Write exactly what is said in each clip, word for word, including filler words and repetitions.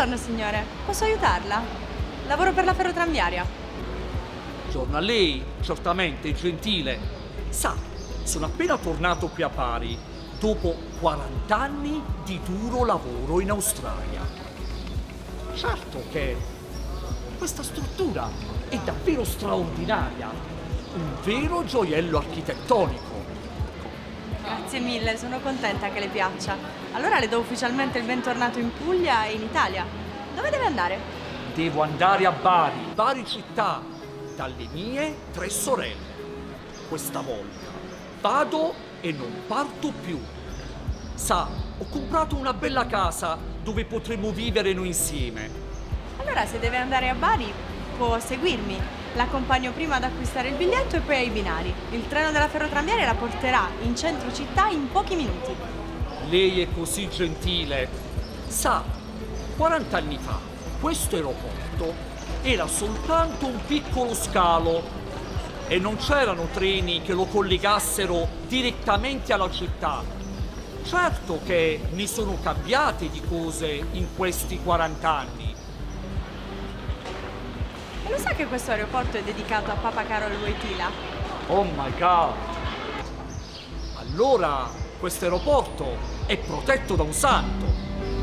Buongiorno signore, posso aiutarla? Lavoro per la ferrotramviaria. Buongiorno a lei, certamente, gentile. Sa, sono appena tornato qui a Bari, dopo quaranta anni di duro lavoro in Australia. Certo che questa struttura è davvero straordinaria, un vero gioiello architettonico. Grazie mille, sono contenta che le piaccia. Allora le do ufficialmente il bentornato in Puglia e in Italia. Dove deve andare? Devo andare a Bari, Bari città, dalle mie tre sorelle. Questa volta vado e non parto più. Sa, ho comprato una bella casa dove potremo vivere noi insieme. Allora se deve andare a Bari può seguirmi. L'accompagno prima ad acquistare il biglietto e poi ai binari. Il treno della ferrotramviaria la porterà in centro città in pochi minuti. Lei è così gentile. Sa, quaranta anni fa questo aeroporto era soltanto un piccolo scalo e non c'erano treni che lo collegassero direttamente alla città. Certo che ne sono cambiate di cose in questi quaranta anni. E lo sa che questo aeroporto è dedicato a Papa Karol Wojtyla? Oh my god! Allora questo aeroporto è protetto da un santo.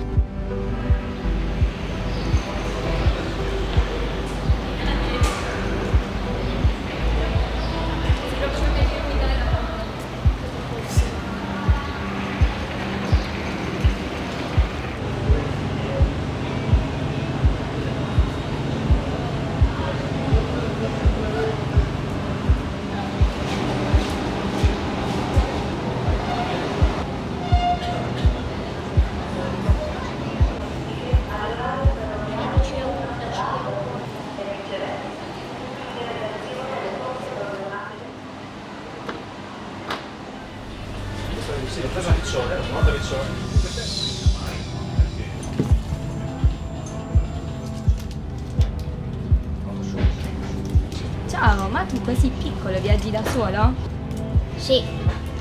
Ciao, ma tu così piccolo viaggi da solo? Sì.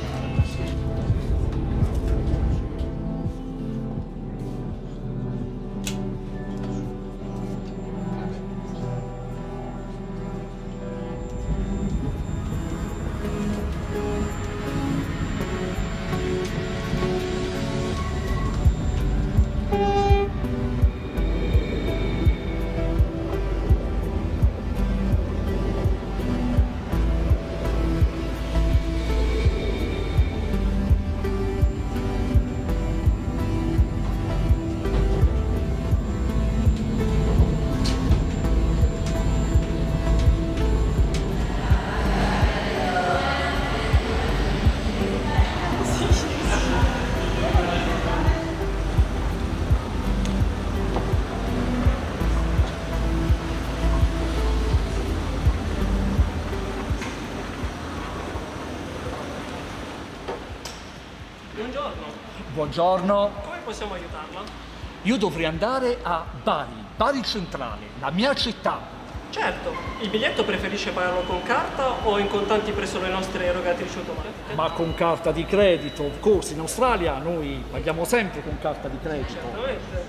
Buongiorno. Buongiorno. Come possiamo aiutarla? Io dovrei andare a Bari, Bari Centrale, la mia città. Certo. Il biglietto preferisce pagarlo con carta o in contanti presso le nostre erogatrici automatiche? Ma con carta di credito, of course. In Australia noi paghiamo sempre con carta di credito. Certamente.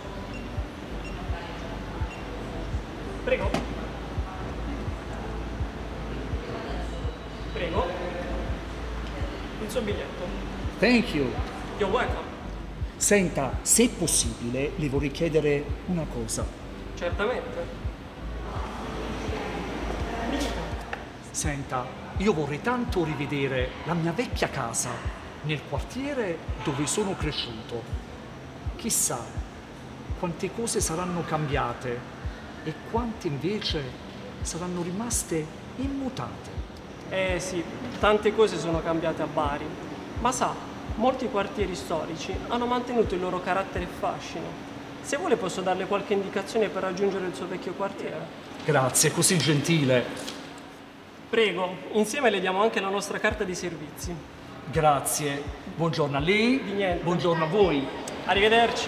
Prego. Prego. Il suo biglietto. Thank you. You're welcome. Senta, se è possibile, le vorrei chiedere una cosa. Certamente. Mi dica. Senta, io vorrei tanto rivedere la mia vecchia casa nel quartiere dove sono cresciuto. Chissà quante cose saranno cambiate e quante invece saranno rimaste immutate. Eh sì, tante cose sono cambiate a Bari, ma sa, molti quartieri storici hanno mantenuto il loro carattere e fascino. Se vuole posso darle qualche indicazione per raggiungere il suo vecchio quartiere. Grazie, così gentile. Prego, insieme le diamo anche la nostra carta di servizi. Grazie. Buongiorno a lei. Di niente. Buongiorno a voi. Arrivederci.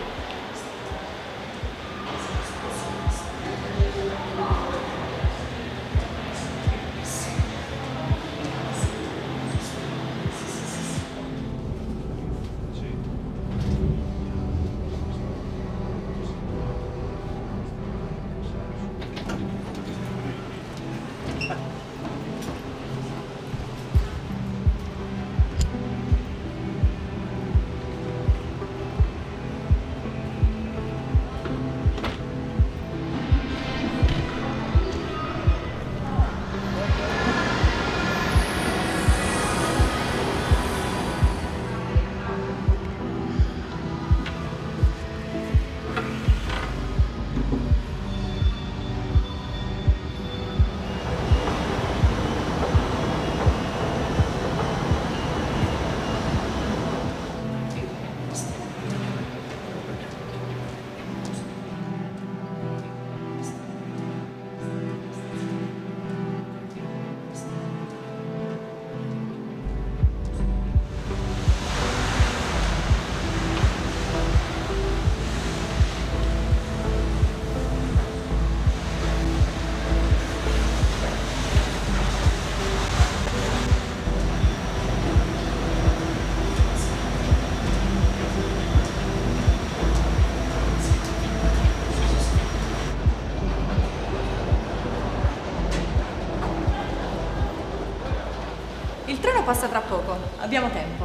passa tra poco, abbiamo tempo.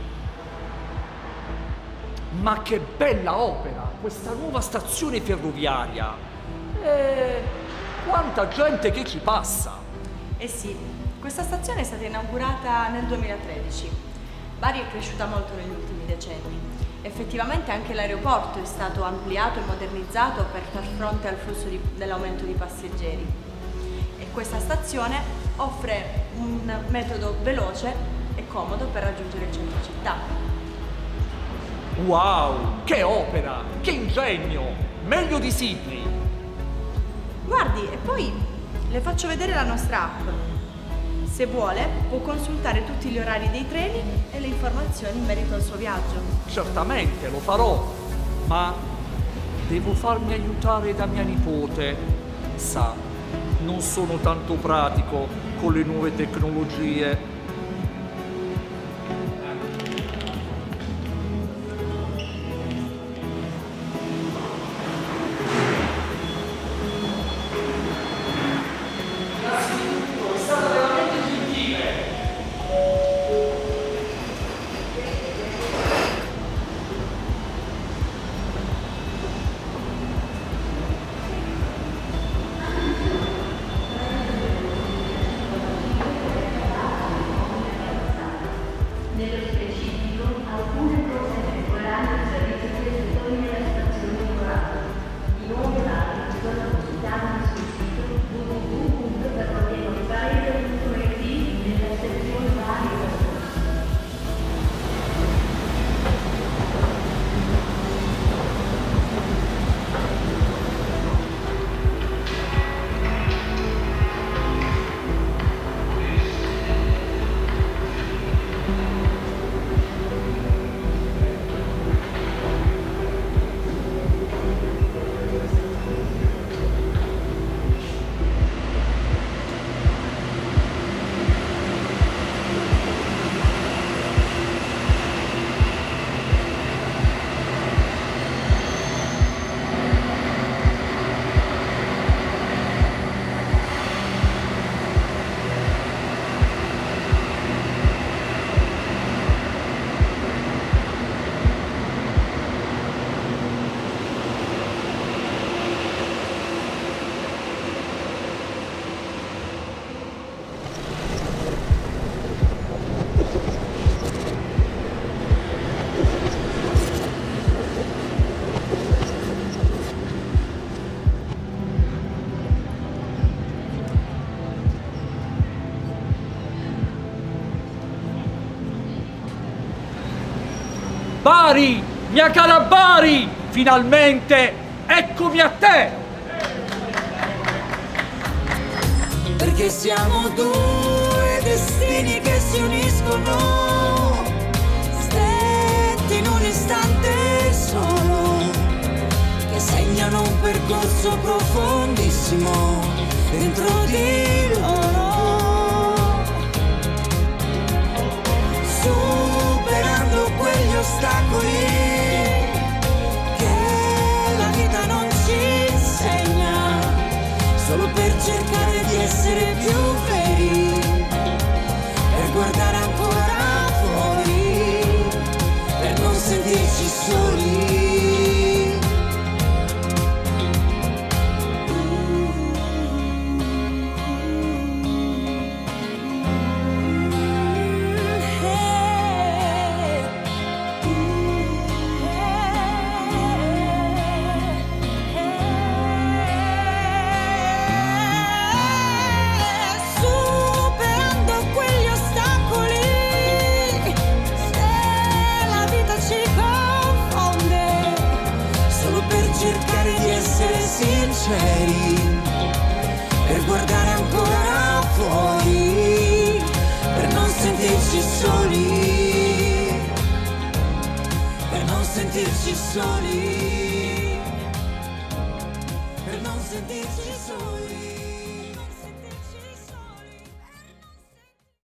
Ma che bella opera, questa nuova stazione ferroviaria! E quanta gente che ci passa! Eh sì, questa stazione è stata inaugurata nel duemilatredici. Bari è cresciuta molto negli ultimi decenni. Effettivamente anche l'aeroporto è stato ampliato e modernizzato per far fronte al flusso di, dell'aumento di passeggeri. E questa stazione offre un metodo veloce e comodo per raggiungere il centro città. Wow, che opera, che ingegno, meglio di Sydney. Guardi, e poi le faccio vedere la nostra app. Se vuole, può consultare tutti gli orari dei treni e le informazioni in merito al suo viaggio. Certamente lo farò, ma devo farmi aiutare da mia nipote. Sa, non sono tanto pratico con le nuove tecnologie. Nello specifico, alcune cose temporanee al servizio dei settori della stazione Corato. I nuovi orari sono consultabili sul sito w w w punto ferroviario punto it nella sezione vari e Bari, mia cara Bari, finalmente eccomi a te! Perché siamo due destini che si uniscono, stretti in un istante solo, che segnano un percorso profondissimo dentro di loro. Superando quegli ostacoli che la vita non ci insegna, solo per cercare di essere più veri, per guardare ancora fuori, per non sentirci soli. Cercare di essere sinceri, per guardare ancora fuori, per non sentirci soli, per non sentirci soli, per non sentirci soli.